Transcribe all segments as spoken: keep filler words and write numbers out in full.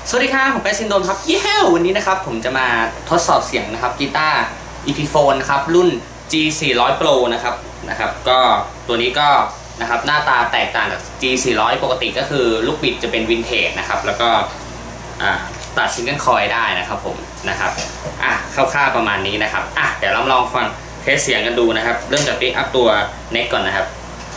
สวัสดีครับผมแปซินโดนครับเย้วันนี้นะครับผมจะมาทดสอบเสียงนะครับกีตาร์ Epiphone นะครับรุ่น จี สี่ร้อย Pro นะครับนะครับก็ตัวนี้ก็นะครับหน้าตาแตกต่างจาก จี สี่ร้อย ปกติก็คือลูกบิดจะเป็นวินเทจนะครับแล้วก็ตัดซิงเกิลคอยได้นะครับผมนะครับอ่ะคร่าวๆประมาณนี้นะครับอ่ะเดี๋ยวเราลองฟังเทสเสียงกันดูนะครับเริ่มจากปิกอัพตัวเน็กก่อนนะครับ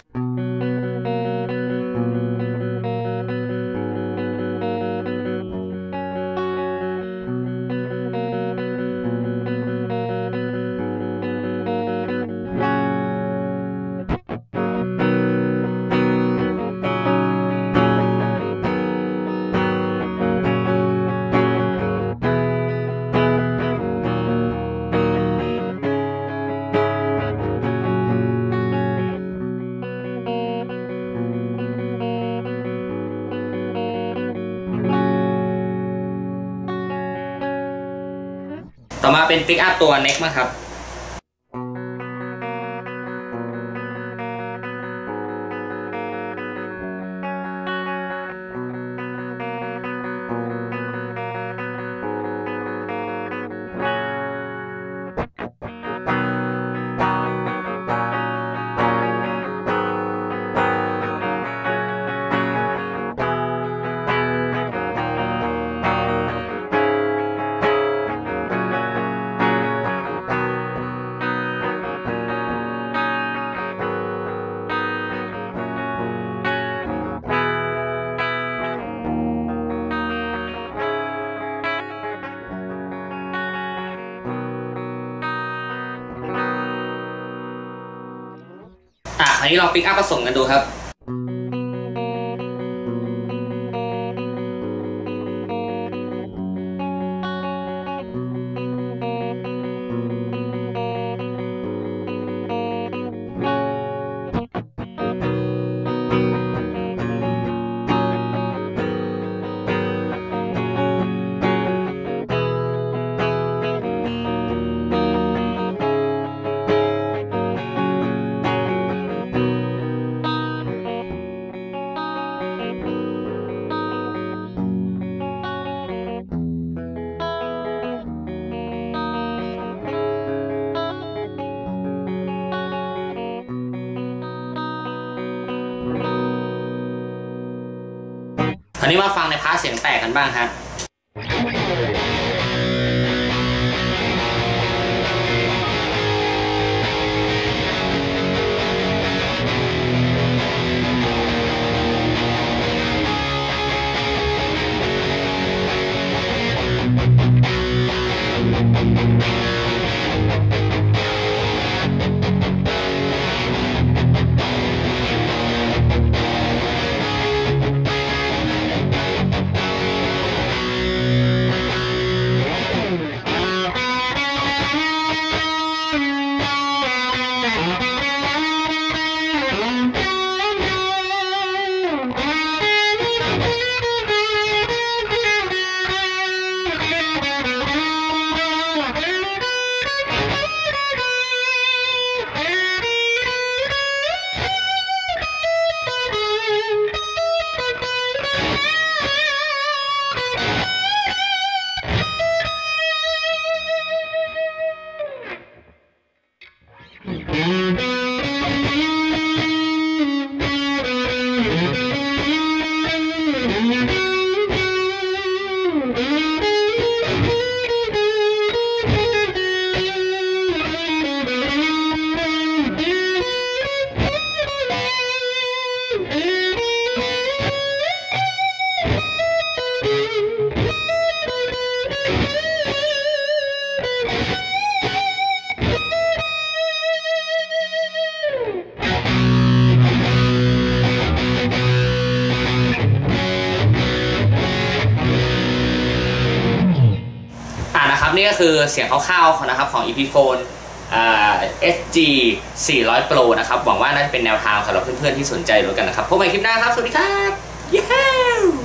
ต่อมาเป็นปิกอัพตัวเน็กมั้งครับอ่ะคราวนี้ลองปิกอัพผสมกันดูครับคราวนี้มาฟังในพาร์ทเสียงแตกกันบ้างฮะนี่ก็คือเสียงคร่าวๆนะครับของ Epiphone อ่า เอส จี สี่ร้อย Pro นะครับหวังว่าน่าจะเป็นแนวทางสำหรับเพื่อนๆที่สนใจรู้กันนะครับพบกันใหม่คลิปหน้าครับสวัสดีครับเย้